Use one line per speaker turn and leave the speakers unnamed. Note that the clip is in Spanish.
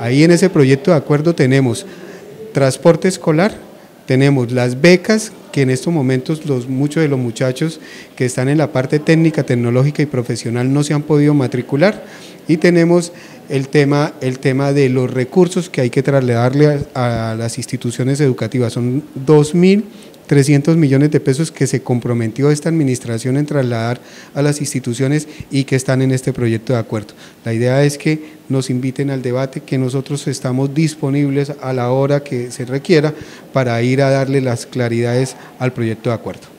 Ahí en ese proyecto de acuerdo tenemos transporte escolar, tenemos las becas, que en estos momentos muchos de los muchachos que están en la parte técnica, tecnológica y profesional no se han podido matricular, y tenemos el tema de los recursos que hay que trasladarle a las instituciones educativas. Son 2.300 millones de pesos que se comprometió esta administración en trasladar a las instituciones y que están en este proyecto de acuerdo. La idea es que nos inviten al debate, que nosotros estamos disponibles a la hora que se requiera para ir a darle las claridades al proyecto de acuerdo.